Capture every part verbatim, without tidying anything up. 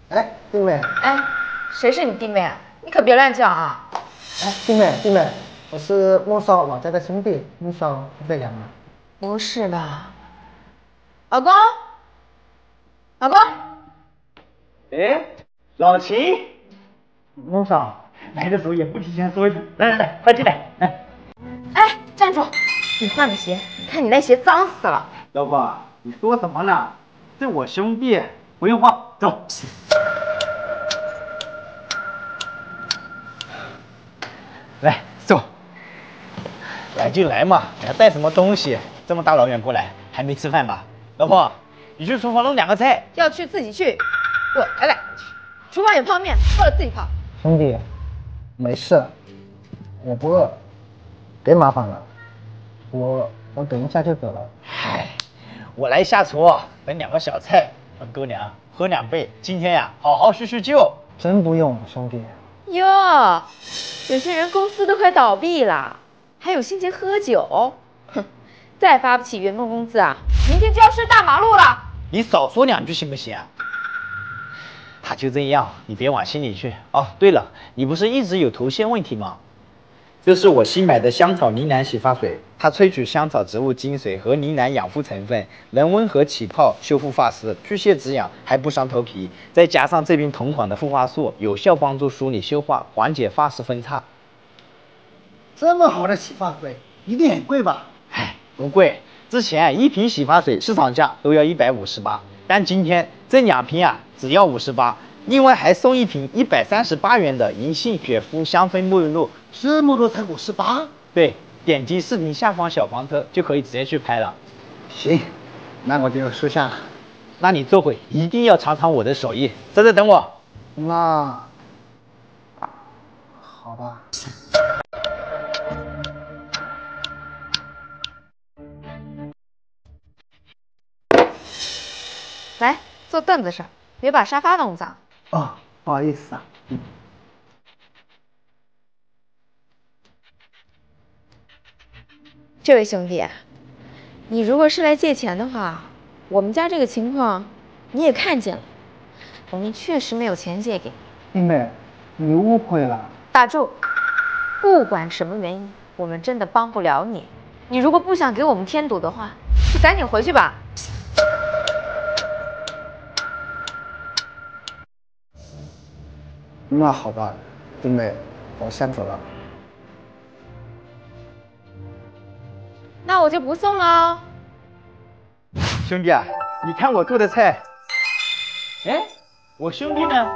哎，弟妹。 哎，谁是你弟妹啊？你可别乱叫啊！ 哎，弟妹，弟妹，我是孟少老家的兄弟，孟少不在家吗？ 不是吧？老公，老公。 哎，老秦， 孟少， 来的时候也不提前说一声，来来来，快进来，来。 哎，站住！你换个鞋，你看你那鞋脏死了。 老婆，你说什么呢？这我兄弟，不用换，走。来，坐。来就来嘛，还要带什么东西？这么大老远过来，还没吃饭吧？老婆，你去厨房弄两个菜。 要去自己去，我来来。厨房有泡面，饿了自己泡。 兄弟，没事，我不饿，别麻烦了，我我等一下就走了。 嗨，我来下厨，等两个小菜，让姑娘喝两杯。今天呀，好好叙叙旧。 真不用，兄弟。 哟，有些人公司都快倒闭了，还有心情喝酒？哼，再发不起员工工资啊，明天就要睡大马路了。 你少说两句行不行啊？他就这样，你别往心里去。哦，对了，你不是一直有头屑问题吗？这是我新买的香草呢喃洗发水，它萃取香草植物精髓和呢喃养肤成分，能温和起泡、修复发丝、去屑止痒，还不伤头皮。再加上这瓶同款的护发素，有效帮助梳理秀发，缓解发丝分叉。 这么好的洗发水，一定很贵吧？ 唉，不贵。之前一瓶洗发水市场价都要一百五十八，但今天这两瓶啊只要五十八，另外还送一瓶一百三十八元的银杏雪肤香氛沐浴露。 这么多才五十八？ 对，点击视频下方小黄车就可以直接去拍了。 行，那我就收下了。 那你这回一定要尝尝我的手艺，在这等我。 那，好吧。 来，坐凳子上，别把沙发弄脏。 哦，不好意思啊。嗯。 这位兄弟，你如果是来借钱的话，我们家这个情况你也看见了，我们确实没有钱借给你。弟妹，你误会了。 打住！不管什么原因，我们真的帮不了你。你如果不想给我们添堵的话，就赶紧回去吧。 那好吧，弟妹，我先走了。 那我就不送了。 兄弟啊，你看我做的菜。哎，我兄弟呢？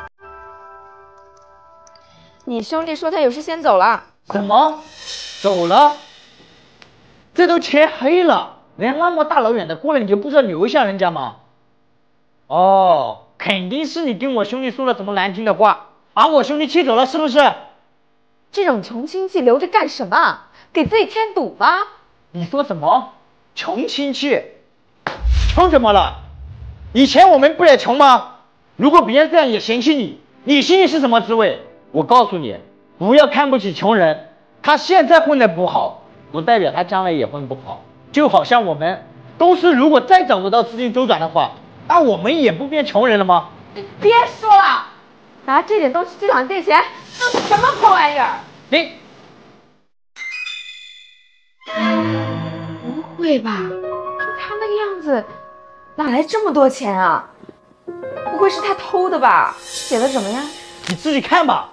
你兄弟说他有事先走了。 什么？走了？这都天黑了，人家那么大老远的过来，你就不知道留一下人家吗？哦。肯定是你跟我兄弟说了什么难听的话，把我兄弟气走了，是不是？ 这种穷亲戚留着干什么？给自己添堵吧。 你说什么？穷亲戚？穷怎么了？以前我们不也穷吗？如果别人这样也嫌弃你，你心里是什么滋味？我告诉你，不要看不起穷人，他现在混得不好，不代表他将来也混不好。就好像我们公司如果再找不到资金周转的话，那我们也不变穷人了吗？ 别说了，拿这点东西去找你借钱，这是什么破玩意儿？ 你不会吧？就他那个样子，哪来这么多钱啊？不会是他偷的吧？写的什么呀？ 你自己看吧。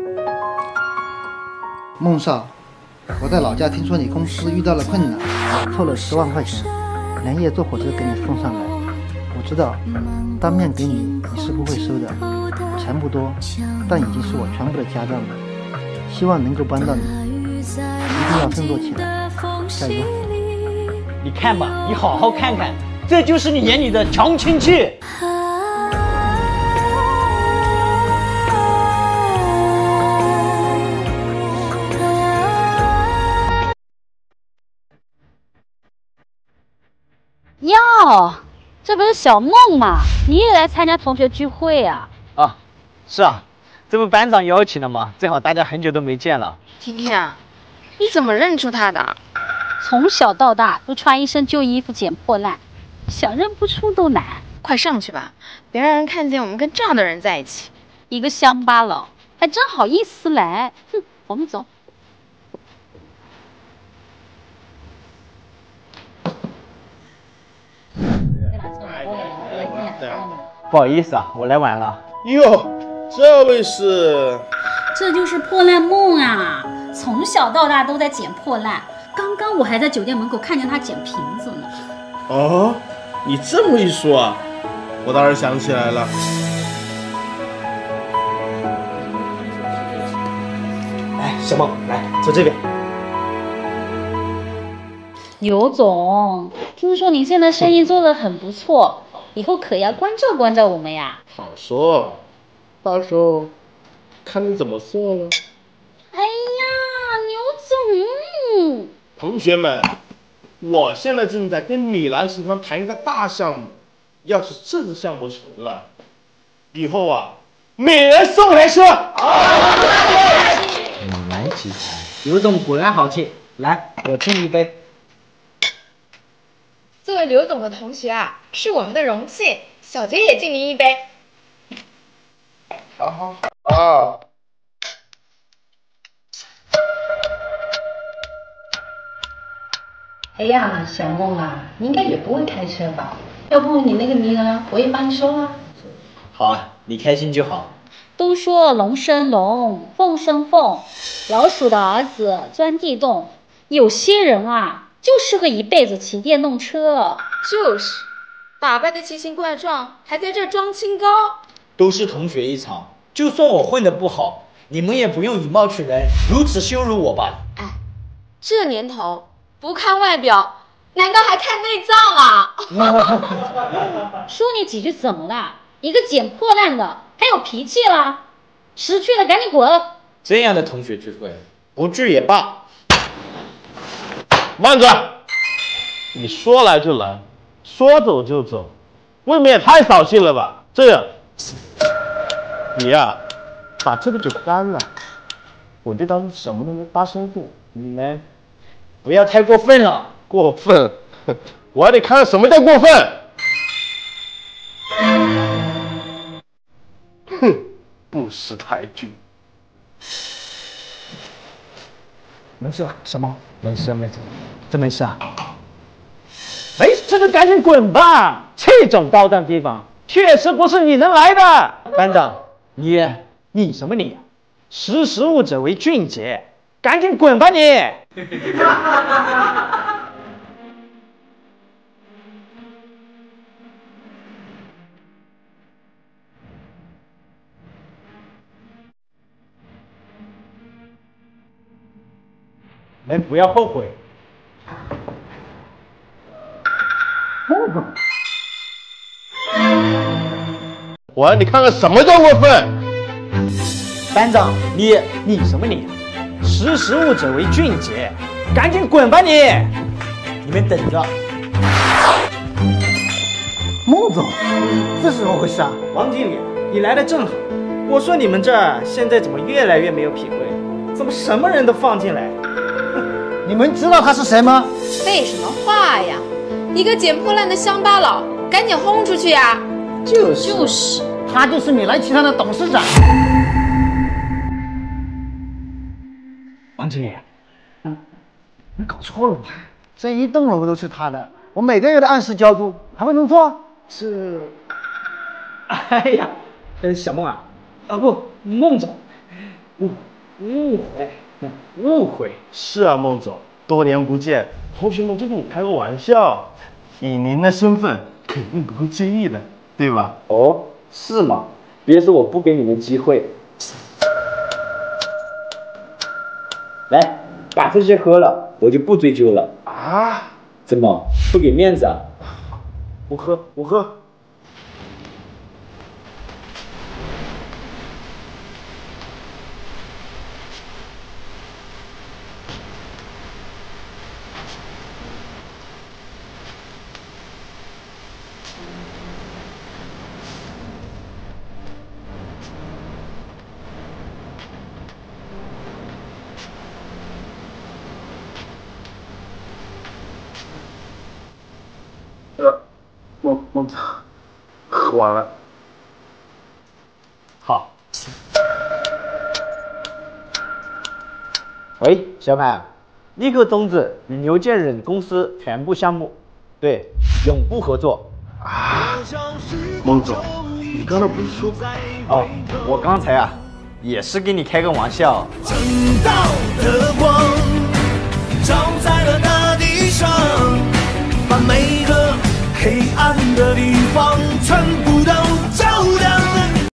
孟少，我在老家听说你公司遇到了困难，凑了十万块钱，连夜坐火车给你送上来。我知道，当面给你你是不会收的，钱不多，但已经是我全部的家当了。希望能够帮到你，一定要振作起来，加油！ 你看吧，你好好看看，这就是你眼里的穷亲戚。 哟，这不是小梦吗？你也来参加同学聚会啊？ 啊，是啊，这不班长邀请了吗？正好大家很久都没见了。 婷婷啊，你怎么认出他的？ 从小到大都穿一身旧衣服捡破烂，想认不出都难。 快上去吧，别让人看见我们跟这样的人在一起。 一个乡巴佬还真好意思来，哼，我们走。 不好意思啊，我来晚了。 哟，这位是？ 这就是破烂梦啊，从小到大都在捡破烂。刚刚我还在酒店门口看见他捡瓶子呢。 哦，你这么一说啊，我倒是想起来了。 哎，小梦，来坐这边。 刘总，听说您现在生意做得很不错，以后可要关照关照我们呀。 好说，到时候看你怎么做了。 哎呀，刘总， 同学们，我现在正在跟米兰集团谈一个大项目，要是这个项目成了，以后啊，每人送台车。 米兰集团，刘总果然豪气。来，我敬你一杯。 作为刘总的同学啊，是我们的荣幸，小杰也敬您一杯。 好好啊。 哎呀，小梦啊，你应该也不会开车吧？要不你那个名额我也帮你收啊。 好啊，你开心就好。 都说龙生龙，凤生凤，老鼠的儿子钻地洞。有些人啊，就适合一辈子骑电动车。 就是，打扮的奇形怪状，还在这装清高。 都是同学一场，就算我混得不好，你们也不用以貌取人，如此羞辱我吧。 哎，这年头不看外表，难道还看内脏啊？ 说你几句怎么了？一个捡破烂的还有脾气了？识趣的赶紧滚！ 这样的同学聚会，不聚也罢。 慢着，你说来就来，说走就走，未免也太扫兴了吧？这样，你呀、啊，把这个酒干了，我就当什么都没发生过。 你们不要太过分了。 过分？我还得看看什么叫过分。哼，不识抬举。 没事吧，小猫？没事没事，真没事啊。没事就赶紧滚吧！这种高档地方确实不是你能来的。班长，你你什么你？识时务者为俊杰，赶紧滚吧你！你们不要后悔。 我让你看看什么叫过分。 班长，你你什么你？识时务者为俊杰，赶紧滚吧你！你们等着。 孟总，这是怎么回事啊？ 王经理，你来的正好。我说你们这儿现在怎么越来越没有品位？怎么什么人都放进来？ 你们知道他是谁吗？ 废什么话呀！一个捡破烂的乡巴佬，赶紧轰出去呀！ 就是就是， 他就是米兰集团的董事长。 王经理，嗯，你搞错了吧？ 这一栋楼都是他的，我每个月的按时交租，还会弄错？ 是，哎呀，呃，小梦啊，啊不，孟总，误误会，误会。 是啊，孟总，多年不见，同学们就跟你开个玩笑，以您的身份肯定不会介意的，对吧？ 哦，是吗？别说我不给你们机会。来，把这些喝了，我就不追究了。 啊？ 怎么不给面子啊？ 我喝，我喝。呃，孟孟总， 火了。 好。喂，小满，立刻终止与牛建忍公司全部项目，对，永不合作。 啊，孟总，你刚才不是说？ 哦，我刚才啊，也是跟你开个玩笑。 正道的光照在了大地上，把每个黑暗的地方